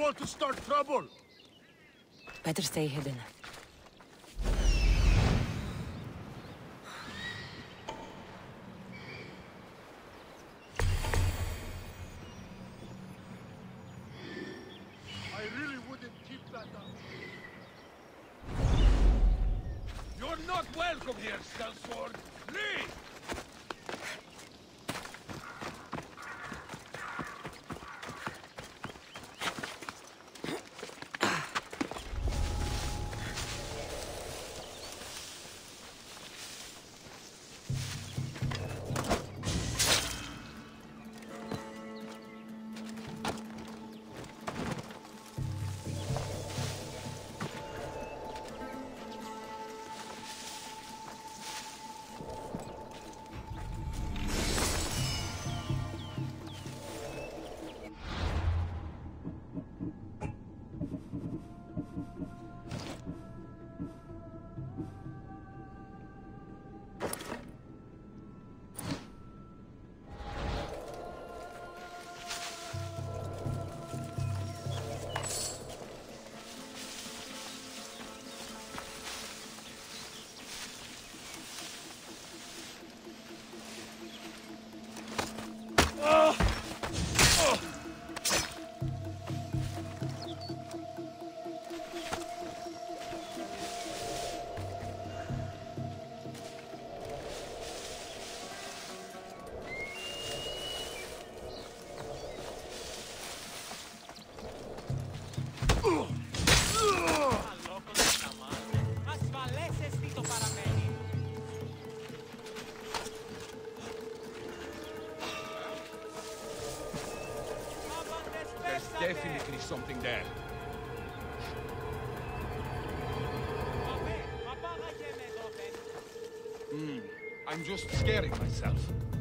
want to start trouble. Better stay hidden. I really wouldn't keep that up. You're not welcome here, Sellsword. Leave! There's definitely something there. I'm just scaring myself.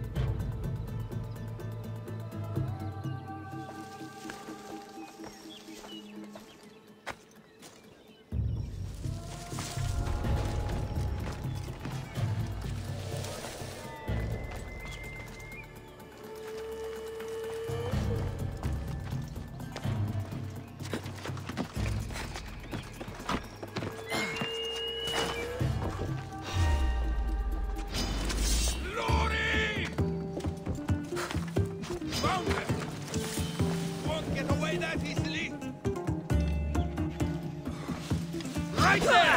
Right there!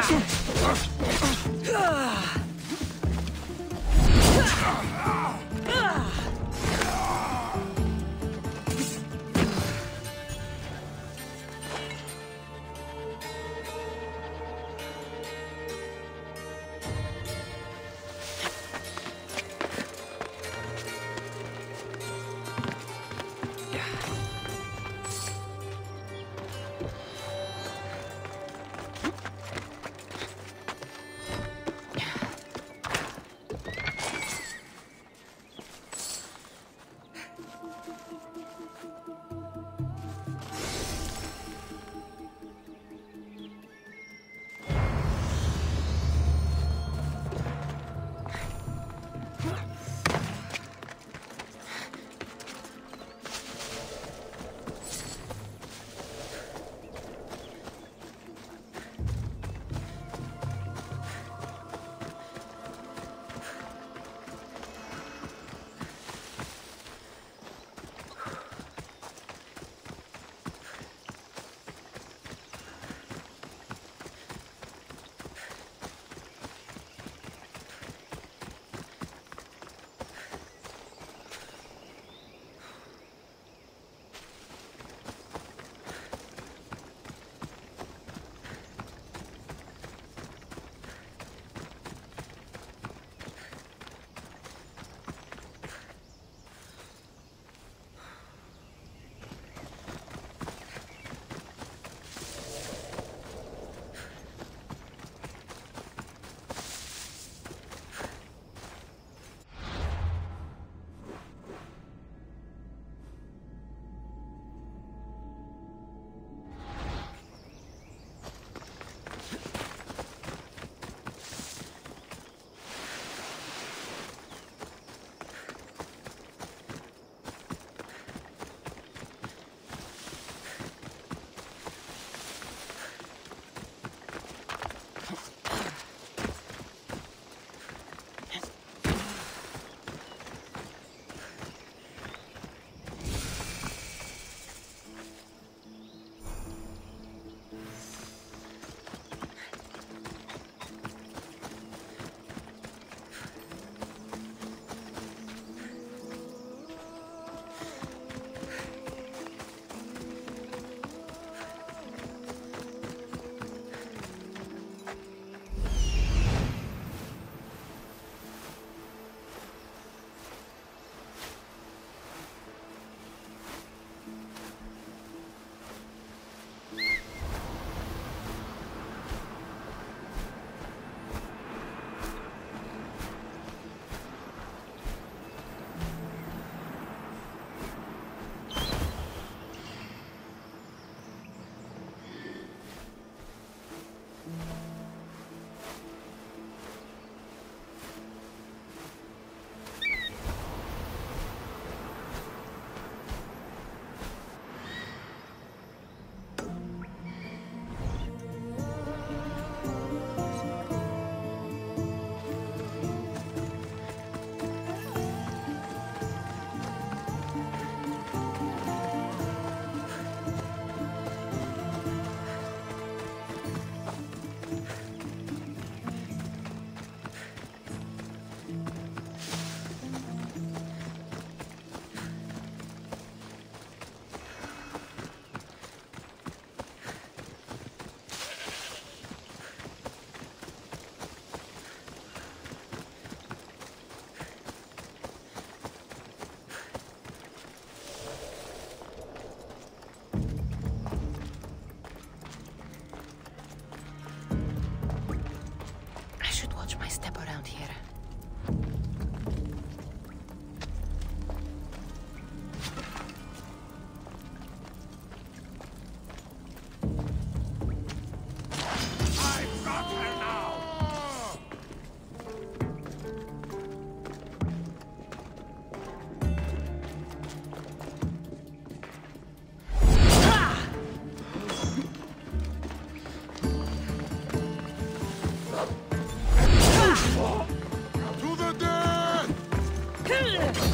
around here. I've got her now! To the dead!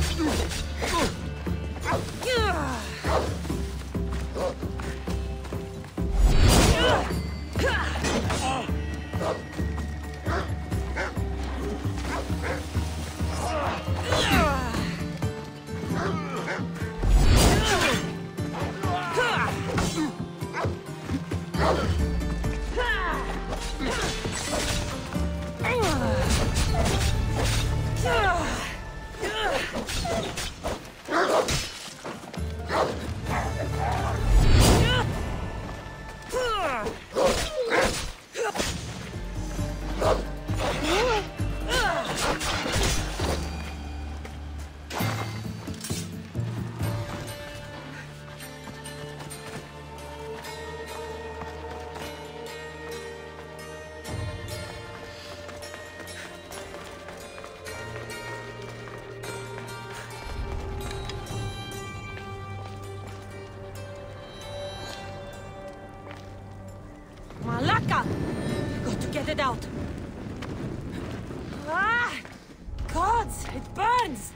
Malaka! Got to get it out. Ah! Gods, it burns!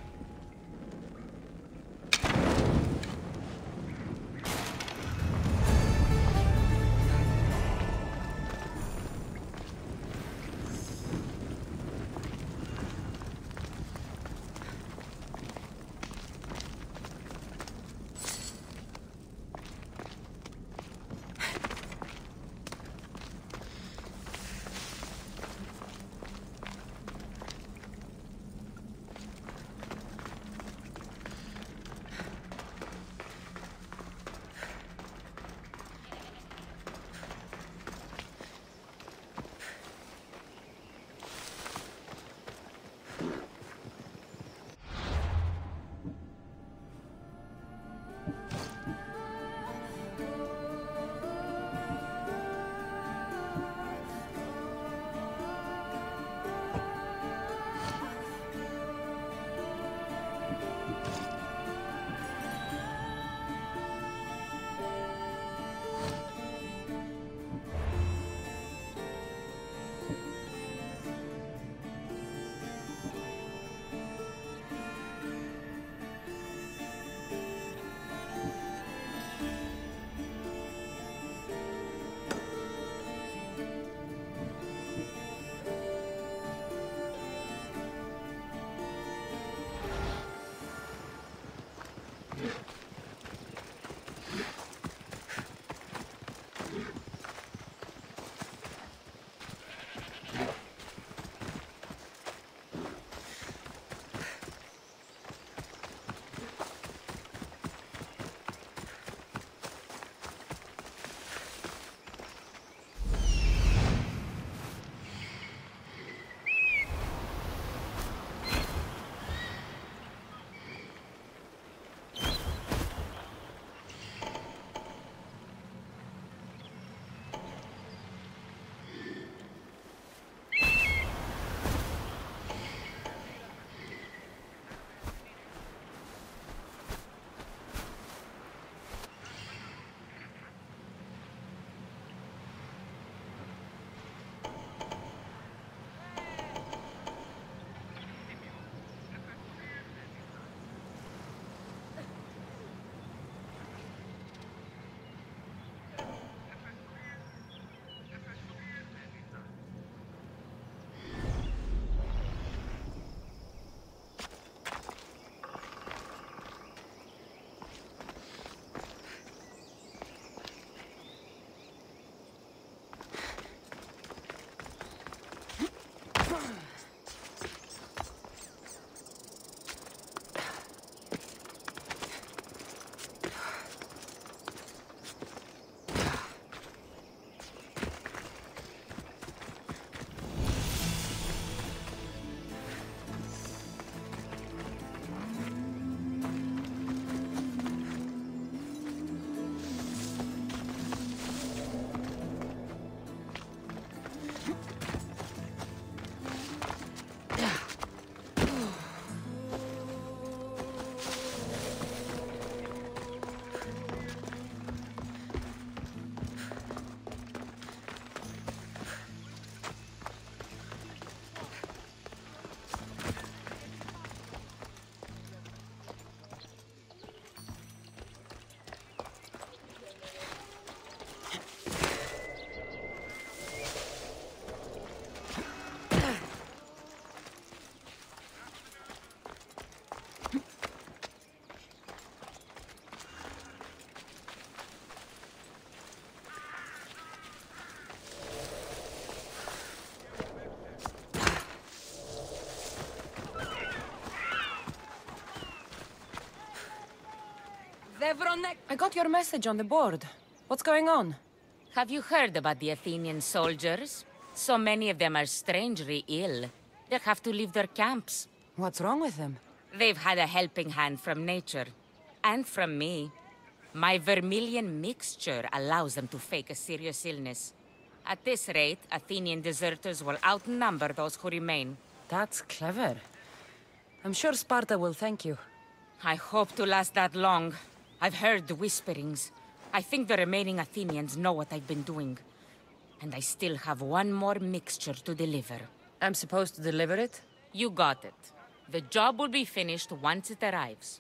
I got your message on the board. What's going on? Have you heard about the Athenian soldiers? So many of them are strangely ill. They have to leave their camps. What's wrong with them? They've had a helping hand from nature. And from me. My vermilion mixture allows them to fake a serious illness. At this rate, Athenian deserters will outnumber those who remain. That's clever. I'm sure Sparta will thank you. I hope to last that long. I've heard the whisperings. I think the remaining Athenians know what I've been doing. And I still have one more mixture to deliver. I'm supposed to deliver it? You got it. The job will be finished once it arrives.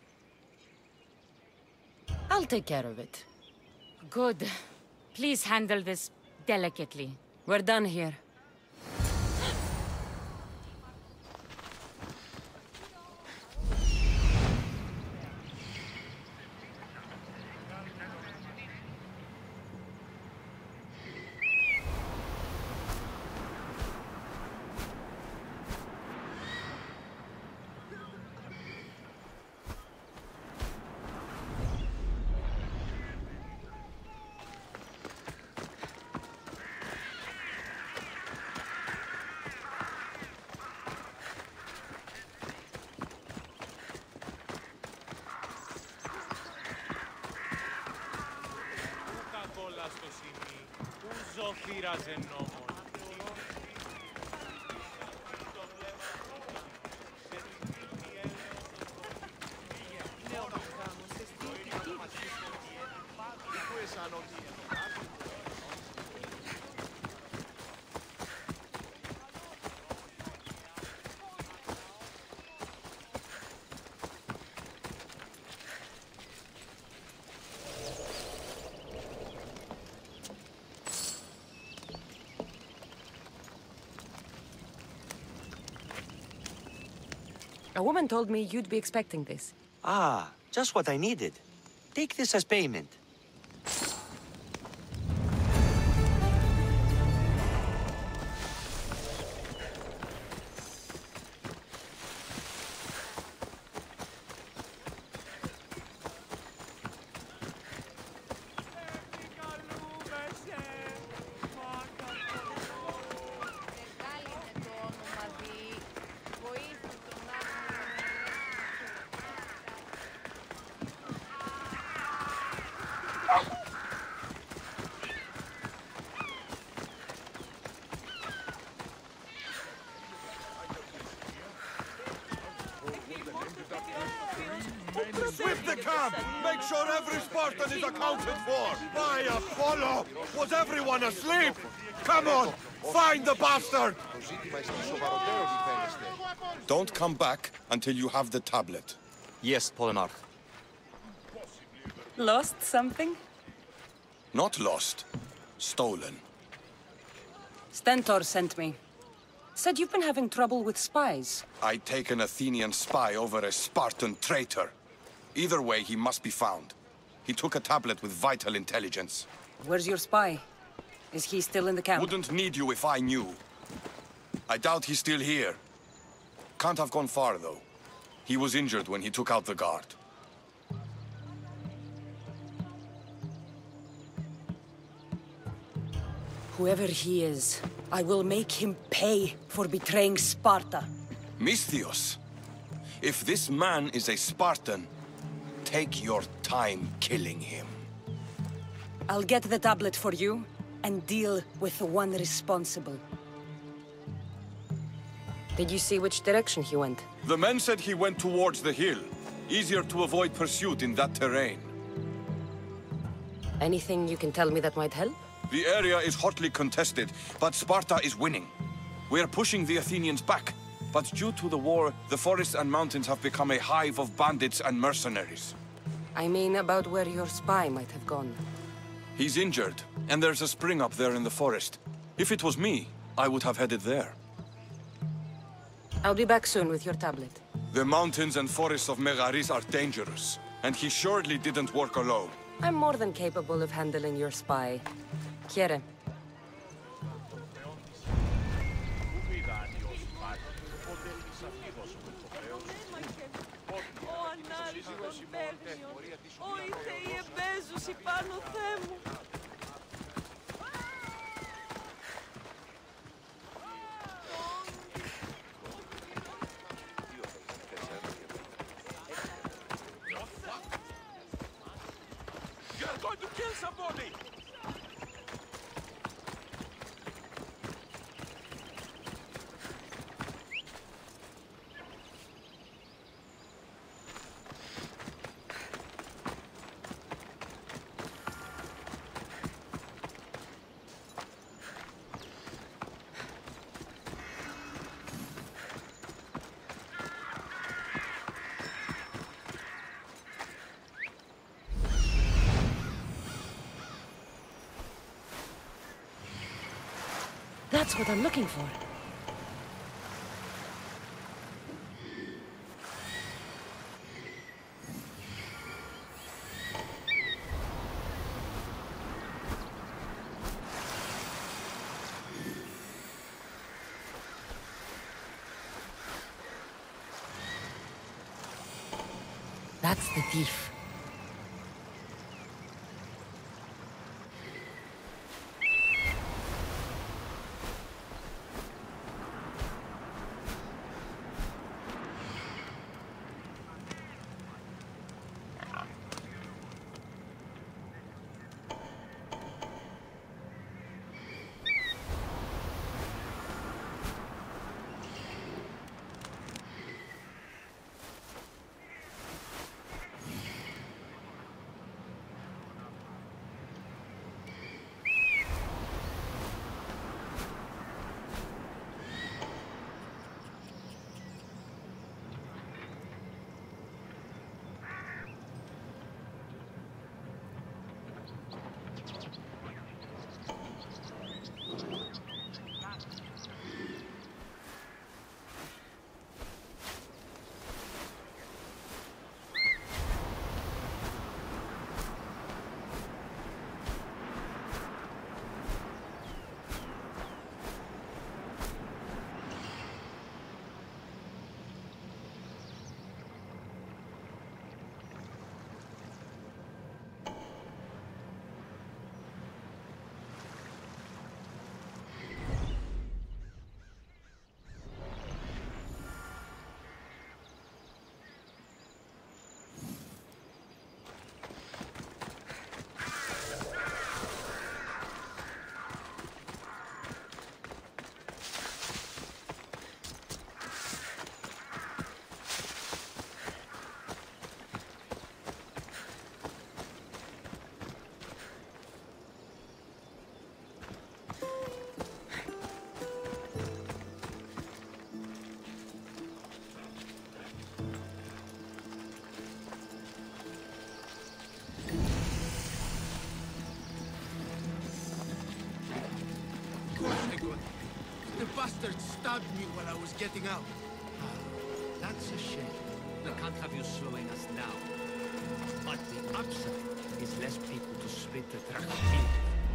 I'll take care of it. Good. Please handle this delicately. We're done here. A woman told me you'd be expecting this. Ah, just what I needed. Take this as payment. Sweep the camp! Make sure every Spartan is accounted for! By Apollo! Was everyone asleep? Come on! Find the bastard! Don't come back until you have the tablet. Yes, Polynarch. Lost something? Not lost. Stolen. Stentor sent me. Said you've been having trouble with spies. I take an Athenian spy over a Spartan traitor. Either way, he must be found. He took a tablet with vital intelligence. Where's your spy? Is he still in the camp? Wouldn't need you if I knew. I doubt he's still here. Can't have gone far, though. He was injured when he took out the guard. Whoever he is, I will make him pay for betraying Sparta. Misthios, if this man is a Spartan, take your time killing him. I'll get the tablet for you, and deal with the one responsible. Did you see which direction he went? The men said he went towards the hill. Easier to avoid pursuit in that terrain. Anything you can tell me that might help? The area is hotly contested, but Sparta is winning. We are pushing the Athenians back, but due to the war, the forests and mountains have become a hive of bandits and mercenaries. I mean about where your spy might have gone. He's injured, and there's a spring up there in the forest. If it was me, I would have headed there. I'll be back soon with your tablet. The mountains and forests of Megaris are dangerous, and he surely didn't work alone. I'm more than capable of handling your spy. Chiere. των παίγνιων. Ω οι θεοί εμπέζουσι πάνω Θεέ μου. You're going to kill somebody! That's what I'm looking for. That's the thief. The bastard stabbed me while I was getting out. That's a shame. We can't have you slowing us down. But the upside is less people to split the Drachenhill.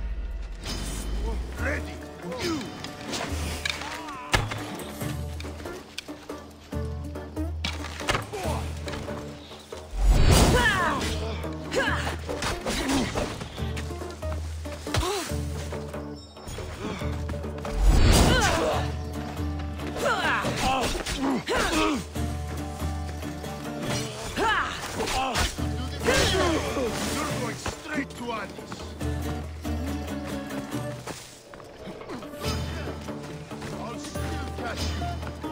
Ready! You! You're going straight to Addis. I'll still catch you.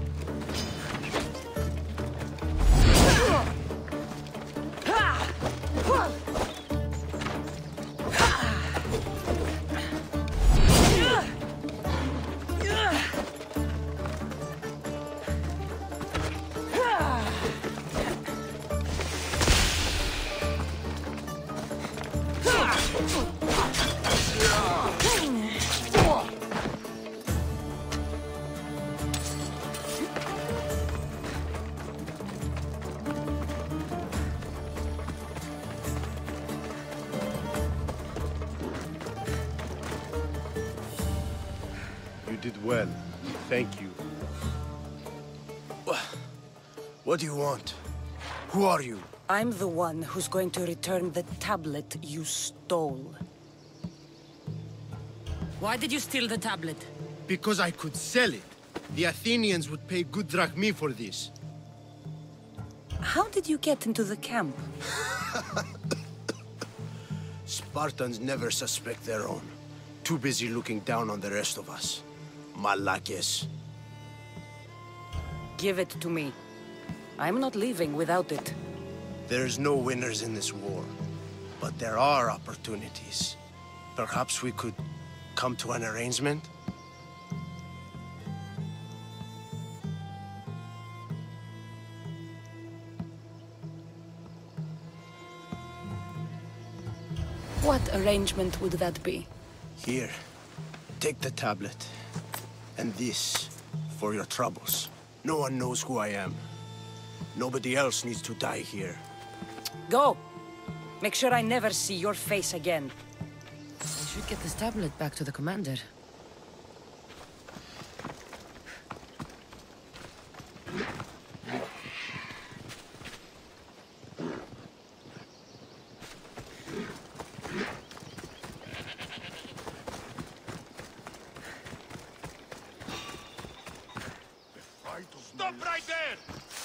You did well. Thank you. What do you want? Who are you? I'm the one who's going to return the tablet you stole. Why did you steal the tablet? Because I could sell it. The Athenians would pay good drachmae for this. How did you get into the camp? Spartans never suspect their own. Too busy looking down on the rest of us. Malakes. Give it to me. I'm not leaving without it. There's no winners in this war, but there are opportunities. Perhaps we could come to an arrangement? What arrangement would that be? Here, take the tablet. And this, for your troubles. No one knows who I am. Nobody else needs to die here. Go! Make sure I never see your face again. I should get this tablet back to the commander. Stop right there!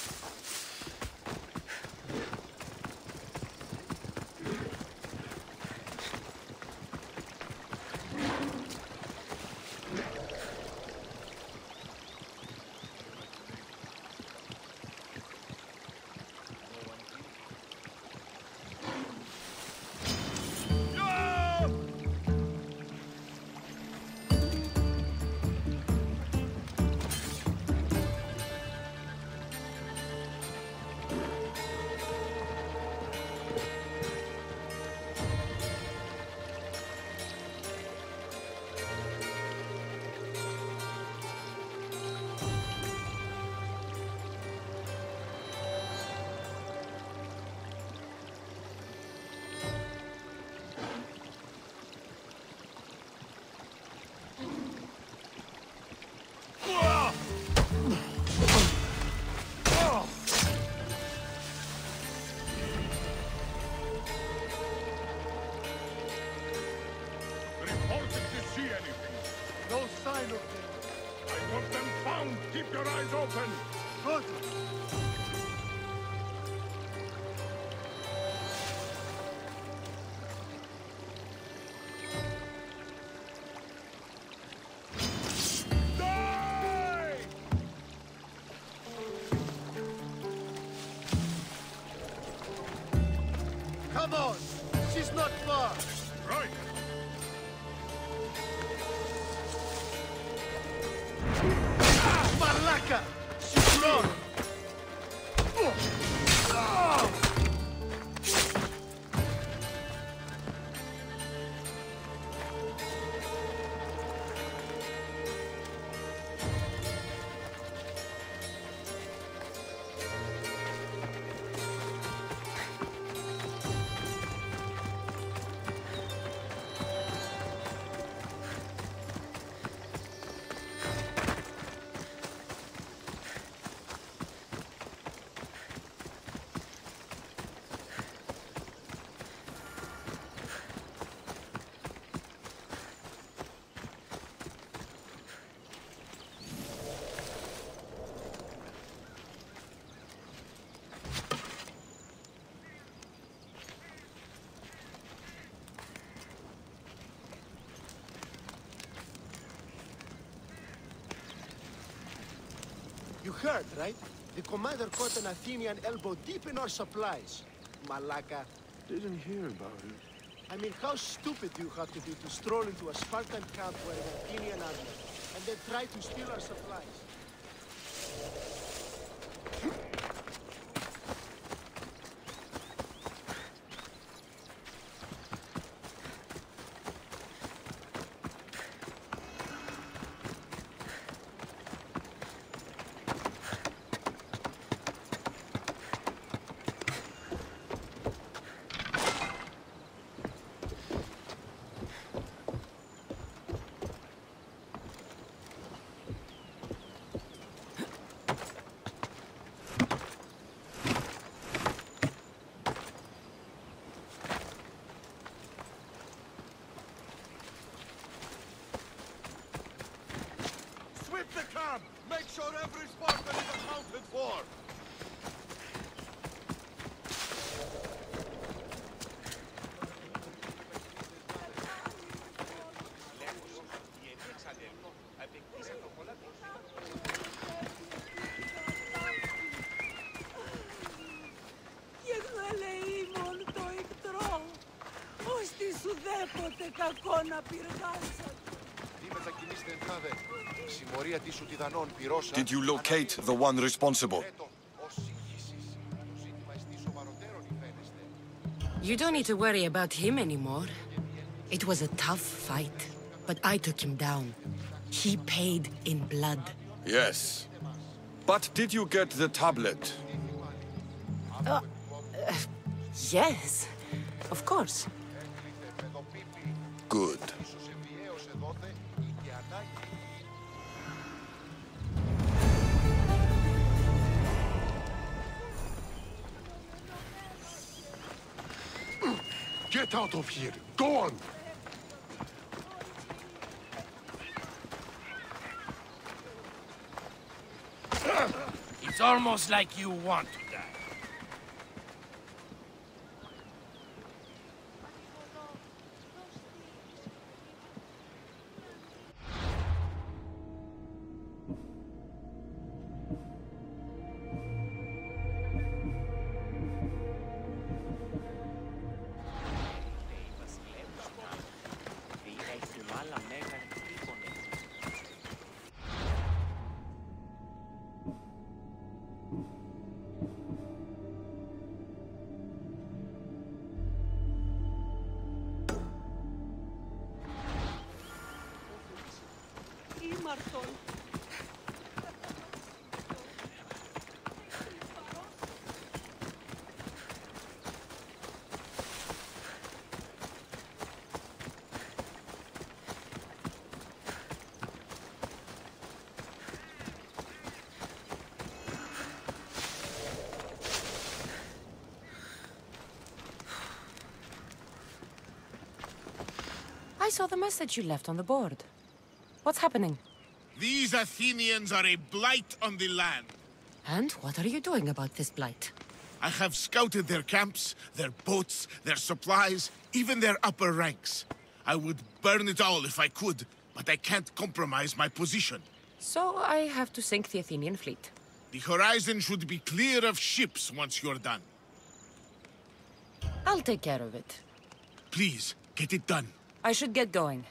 Keep your eyes open! Good! Die! Come on! She's not far! Right! Malaka! She's gone! You heard, right? The commander caught an Athenian elbow deep in our supplies. Malaka. Didn't hear about it. I mean, how stupid do you have to be to stroll into a Spartan camp where an Athenian army, and then try to steal our supplies? Ούτε κακό να πυργάσατε. Did you locate the one responsible? You don't need to worry about him anymore. It was a tough fight, but I took him down. He paid in blood. Yes. But did you get the tablet? Yes, of course. Good. Get out of here! Go on! It's almost like you want to die. Ήμαρτον. I saw the message you left on the board. What's happening? These Athenians are a blight on the land. And what are you doing about this blight? I have scouted their camps, their boats, their supplies, even their upper ranks. I would burn it all if I could, but I can't compromise my position. So I have to sink the Athenian fleet. The horizon should be clear of ships once you're done. I'll take care of it. Please, get it done. I should get going.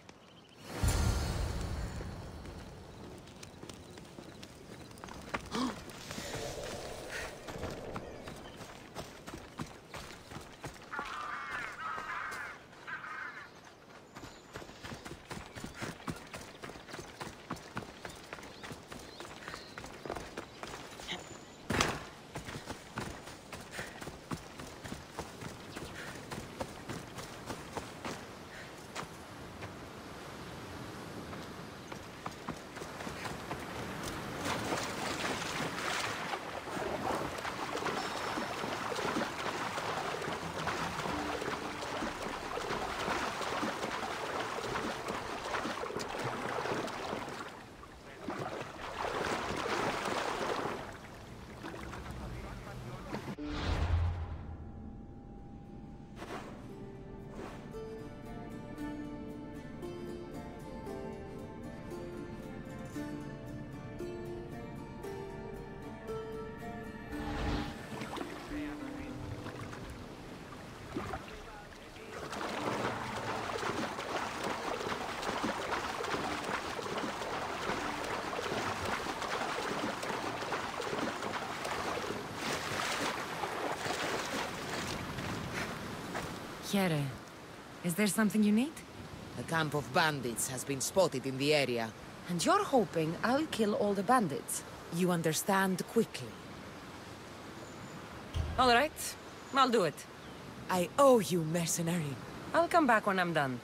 Here, is there something you need? A camp of bandits has been spotted in the area. And you're hoping I'll kill all the bandits? You understand quickly. All right, I'll do it. I owe you, mercenary. I'll come back when I'm done.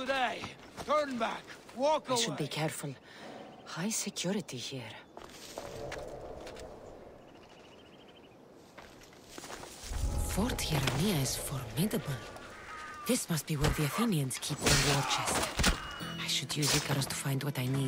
today. Turn back. Walk away. I should be careful. High security here. Fort Hierania is formidable. This must be where the Athenians keep their war chest. I should use Icarus to find what I need.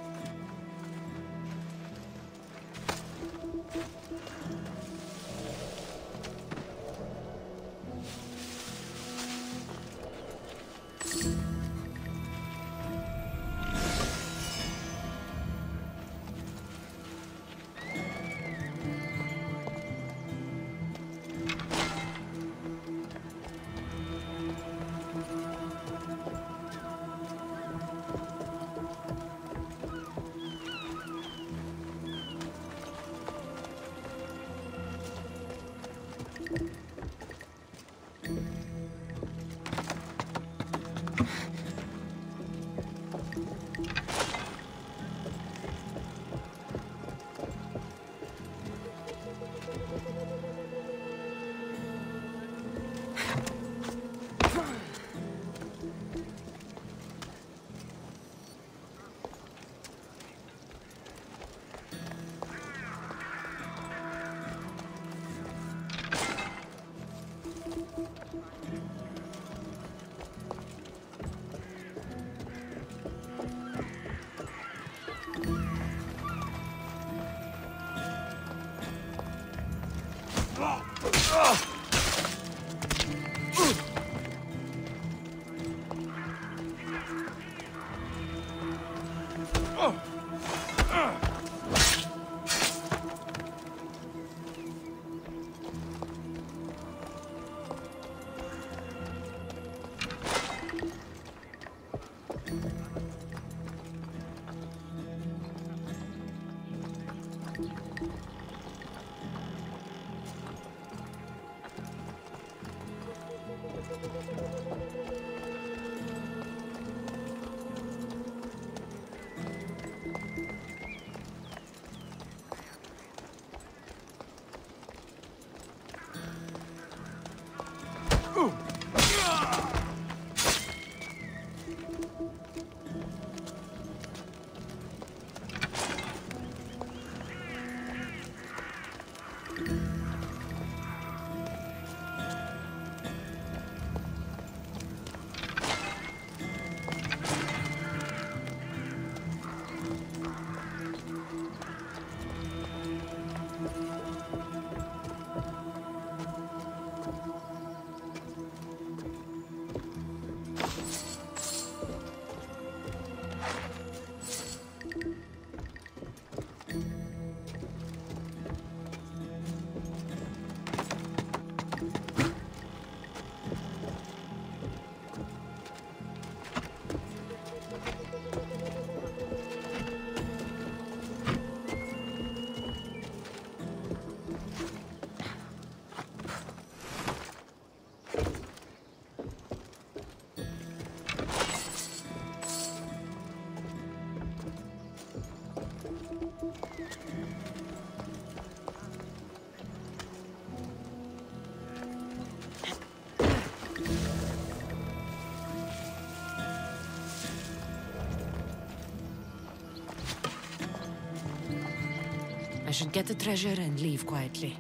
I should get the treasure and leave quietly.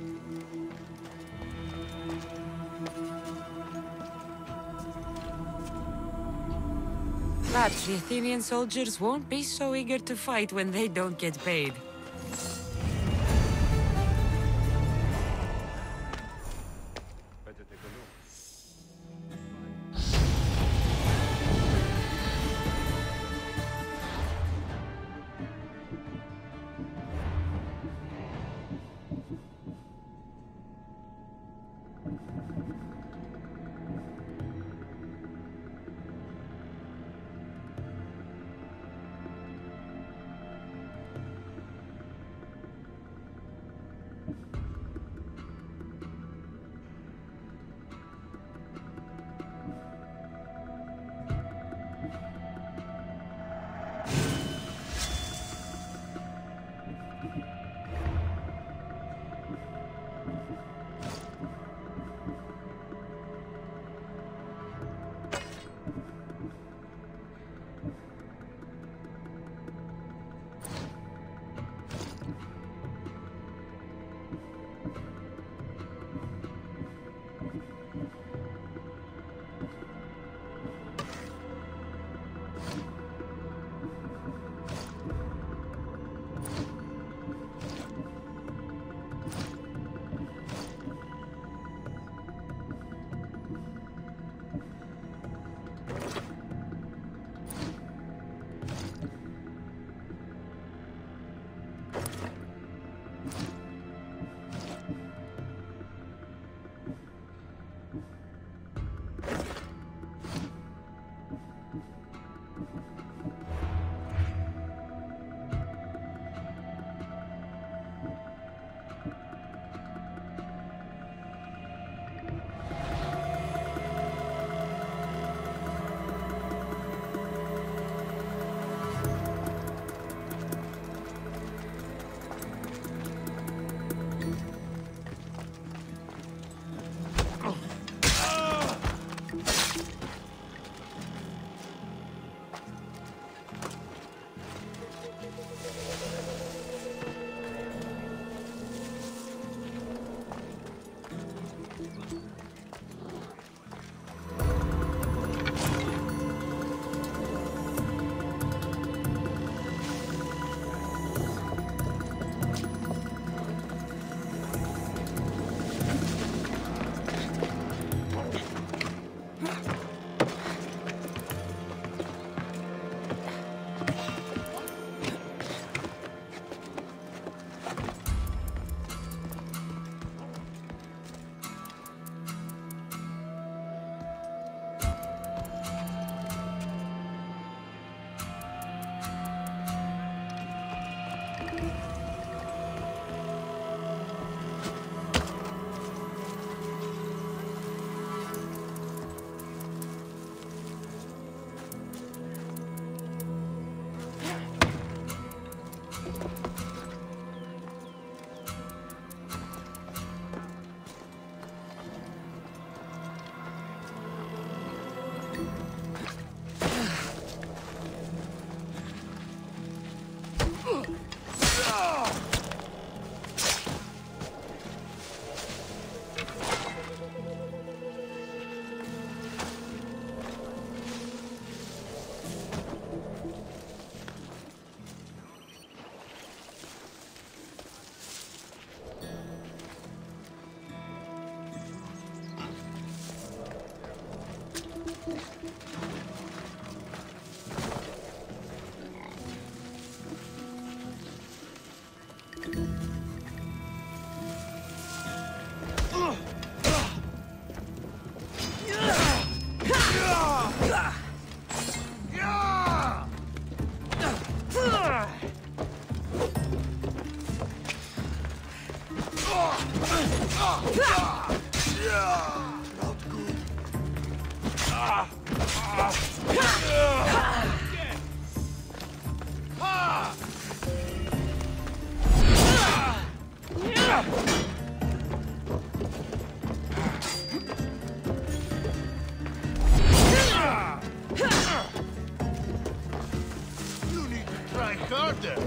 Lads, the Athenian soldiers won't be so eager to fight when they don't get paid. You need to try harder.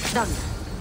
Done.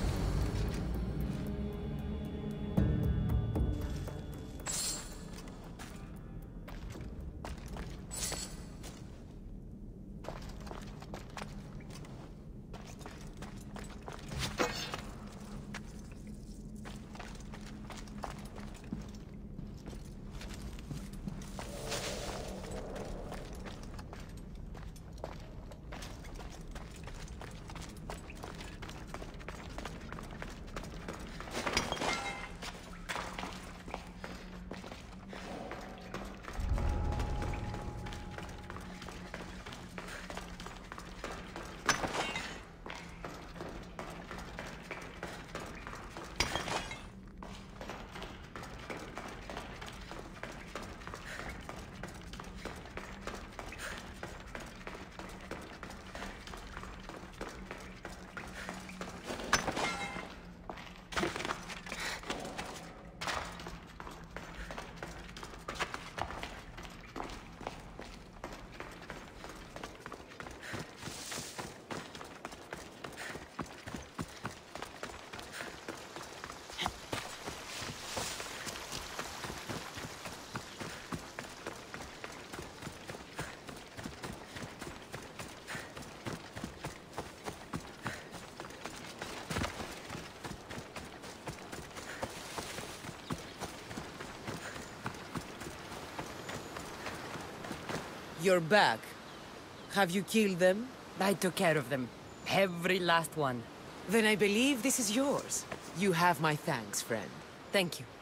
You're back. Have you killed them? I took care of them. Every last one. Then I believe this is yours. You have my thanks, friend. Thank you.